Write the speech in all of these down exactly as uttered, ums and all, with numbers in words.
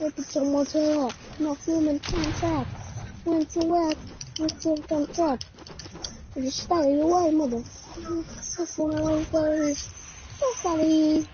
Take it to motel. No human contact. Went to work. Went to contact. Just stay away, mother. That's one away, guys. Sorry.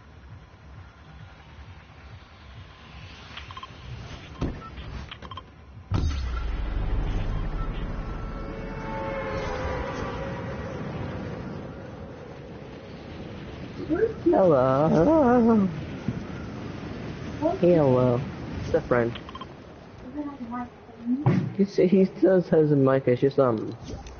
Hello. Hello. It's a friend. He, he still has a mic, it's just, um...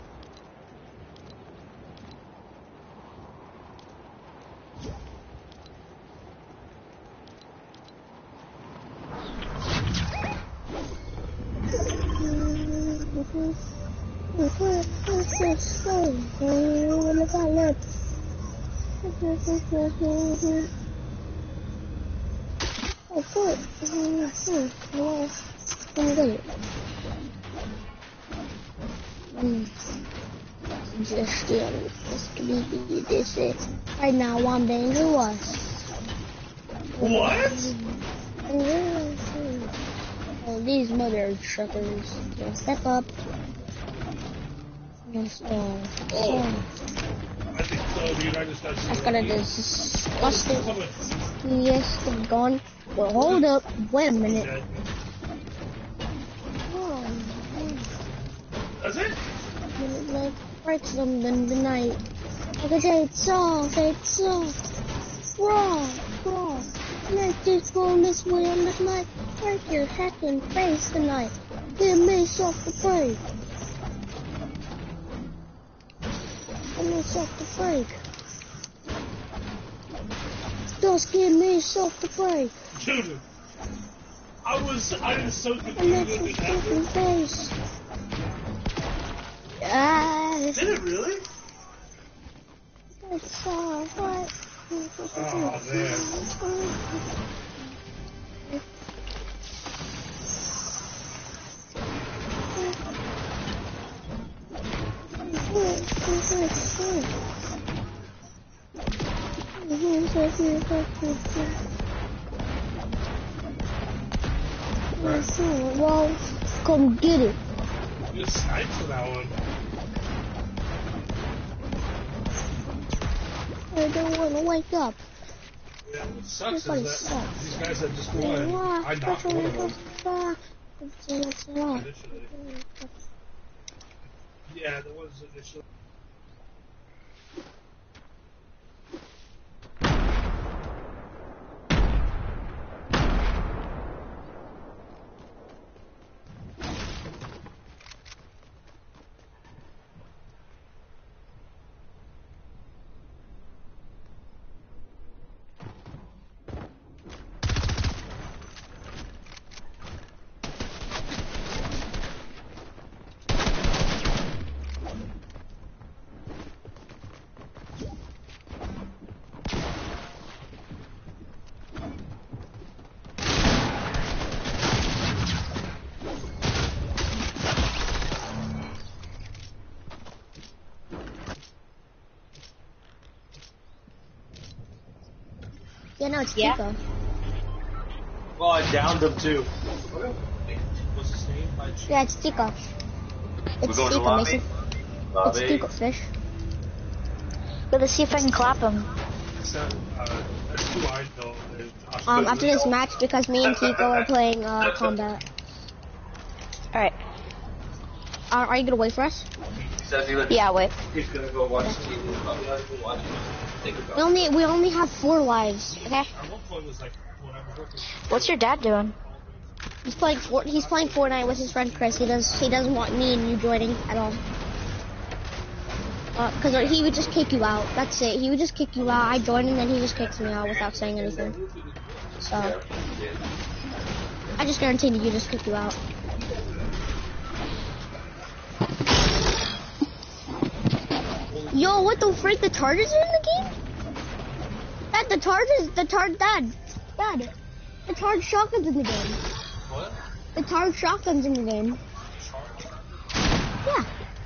Just um, this could this is right now I'm dangerous. What? Oh, these mother truckers. Yeah, step up. Yes, uh, Oh. so, I think so, dude. I just got I've got a disgusting. Yes, I'm gone. Well, hold up. Wait a minute. Oh, That's it? like, break something tonight. Like I say, it's off, it's off. Raw, raw. Make this going this way on this night. Break your heckin' face tonight. Give me soft to break. Give me soft to break. Just give me soft to break. Dude, I was, I was so confused And make with your it fucking after. face. Ah, Did it really? it's alright. Oh, man. Well, come get it. You sniped for that one. I don't want to wake up. Yeah, what sucks is Everybody that sucks. these guys that just won, I knocked one of them. Initially. Yeah, there was initially. Yeah, no, it's Yeah. Kiko. Well, I downed him too. What's his name? My Yeah, it's Kiko. We're It's going to Kiko, lobby? Mason. It's Lobby. Kiko, fish. Let's see if I can clap him. So, uh, there's two I know. There's Josh. Um, after this match, because me and Kiko are playing uh, combat. Alright. Are, are you gonna wait for us? He says he would, Yeah, wait. he's gonna go watch T V. Probably not even watch it. Think about We only we only have four lives. Okay. At one point it was like, whatever. What's your dad doing? He's playing for, he's playing Fortnite with his friend Chris. He does he doesn't want me and you joining at all. Uh, cause he would just kick you out. That's it. He would just kick you out. I join and then he just kicks me out without saying anything. So I just guarantee that you just kick you out. Yo, what the frick? The Chargers are in the game? Dad, the Chargers, the Chargers, Dad, Dad, the Charged shotgun's in the game. What? The Charged shotgun's in the game. Yeah.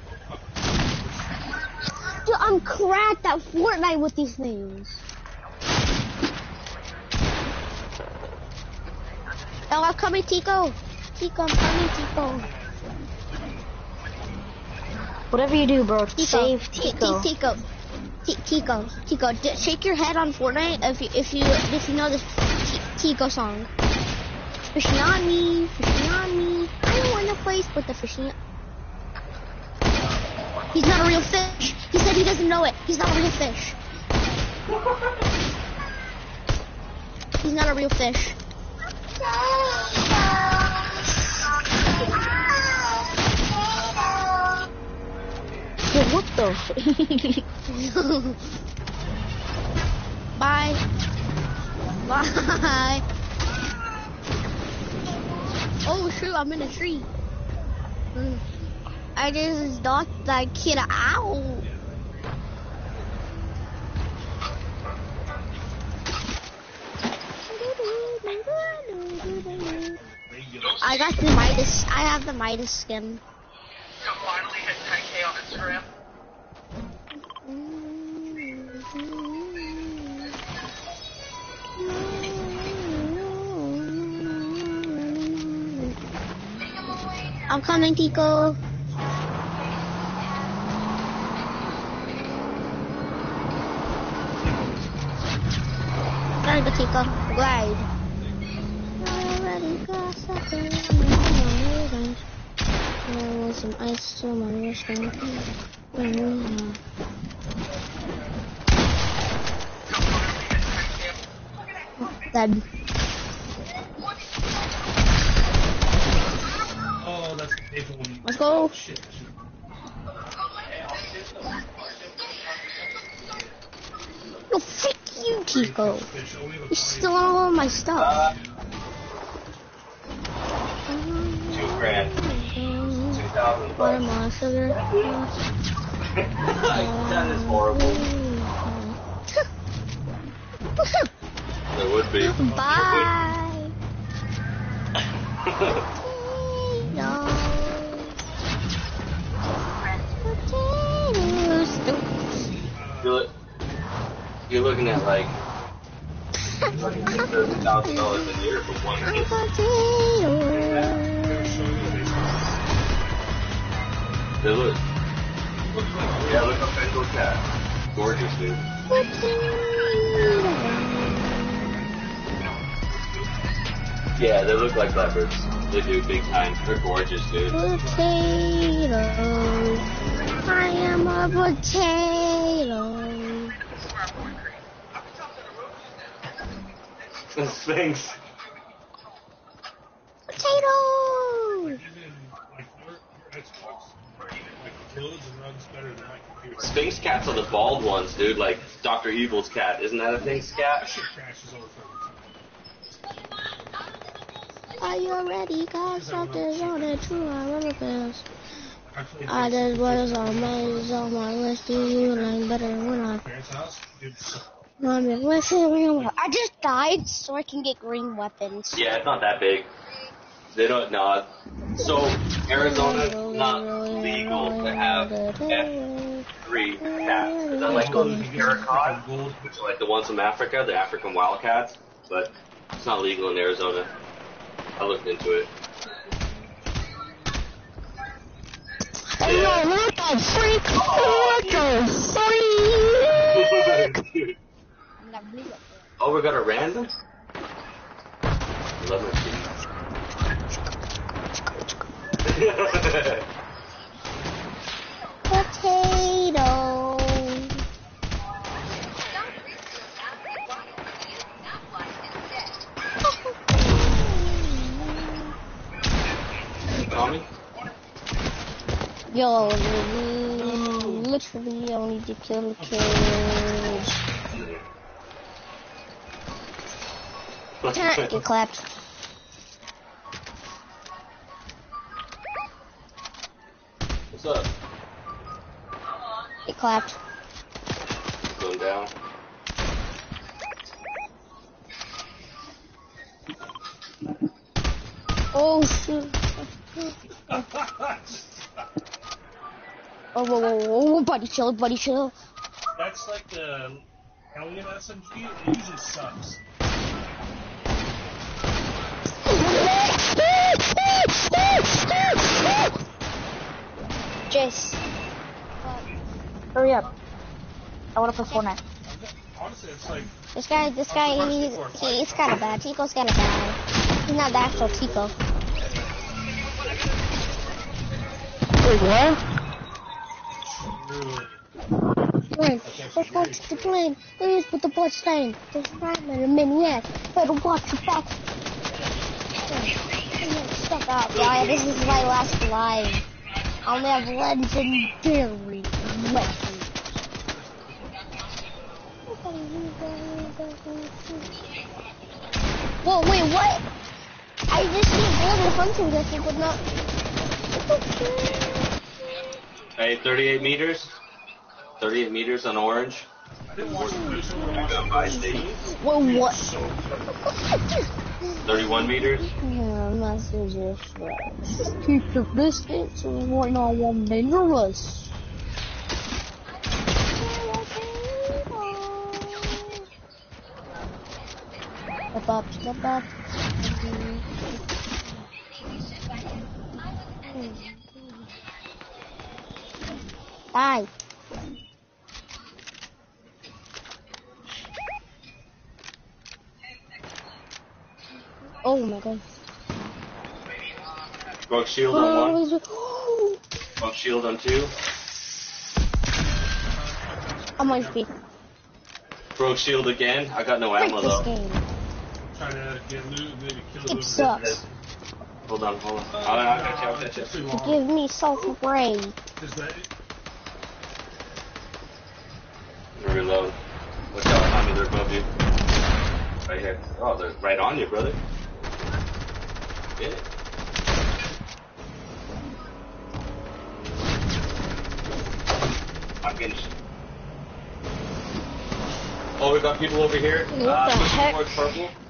Dude, I'm cracked at Fortnite with these things. Oh, I'm coming, Tico. Tico, I'm coming, Tico. Whatever you do, bro, Tico. save T- Tico. T- Tico. T- Tico. Tico. D- shake your head on Fortnite if you if you if you know this T- Tico song. Fishing on me, fishing on me. I don't want to place, but the fishing. He's not a real fish. He said he doesn't know it. He's not a real fish. He's not a real fish. Yo, what the? Bye. Bye. Oh shoot, I'm in a tree. Mm. I just knocked that kid out. I got the Midas. I have the Midas skin. So finally hit ten K on Instagram. I'm coming, Tico. Gotta go, Tico. Glide. There was some ice on my wrist. Dead. Oh, that's painful when you... Let's go. Shit. No, frick you, Tico. You're still on all of my stuff. Two grand. Two thousand What bucks. am I, sugar? That is horrible. There would be. Bye. No. Potatoes. You're, look, you're looking at like thirty thousand dollars a year for one kid. Potatoes. They look. Yeah, look up Bengal cat. Gorgeous, dude. Yeah, they look like leopards. They do big time. They're gorgeous, dude. Potato. I am a potato. The Sphinx. Potato. Even, like, your, your Xbox, like, kills and runs better than my computer. Sphinx cats are the bald ones, dude. Like Doctor Evil's cat. Isn't that a Sphinx That cat? shit crashes all the time. Are you ready? Got something on it too. I remember this. I played I did what is on my is on my list. Do you like better when I parents' house. Dude, so I'm in with it. I just died so I can get green weapons. Yeah, it's not that big. They don't know. So Arizona's not legal to have F three cats. Is that like those paraquat, which are like the ones from Africa, the African wildcats? But it's not legal in Arizona. I looked into it. Hey, yo, what the freak? What the freak? Oh, we got a random? Love my Potato. Tommy? Yo, literally, I need to kill the kids. Get clapped. What's up? Get clapped. Going down. Oh shoot. Oh, whoa, whoa, whoa, buddy chill, buddy chill. that's like the Hellion S M G. It usually sucks. Jace, hurry up. I wanna play Fortnite. Honestly, it's like This guy, this guy, he's, he, he's kind of bad. Tico's kind of bad. He's not the actual Tico. Wait, what? really. Plane. Let's go to the plane. Please put the butt down. There's fireman and maniac. Better watch your back. Step out, guy. This is my last live. I only have legendary weapons. Whoa, wait, what? I just see golden hunting rifle, but not. Hey, thirty-eight meters. thirty-eight meters on orange. I didn't watch the news. Whoa, what? thirty-one meters. Yeah, messages. Keep your distance. We're not one dangerous. Step up, step up. Die. Oh my god. Broke shield on one. Broke shield on two. I'm on speed. Broke shield again. I got no Break ammo this though. game. Trying to get loot, maybe kill It loot. sucks. Hold on, hold on. I'll, I'll catch you, I'll catch you. It's too long. Give me self-ray. Is that Reload. Watch out, Tommy, they're above you. Right here. Oh, they're right on you, brother. Get it. I'm getting. Oh, we got people over here. What uh, the pushing heck? towards purple.